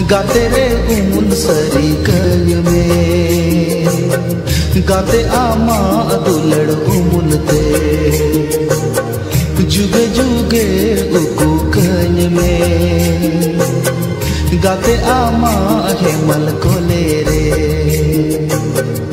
गाते रे उमुल सरी कय में गाते आमा दुलड़ उमुलते जुगे जुगे उकु कय में गाते आमा हेमल कोले रे।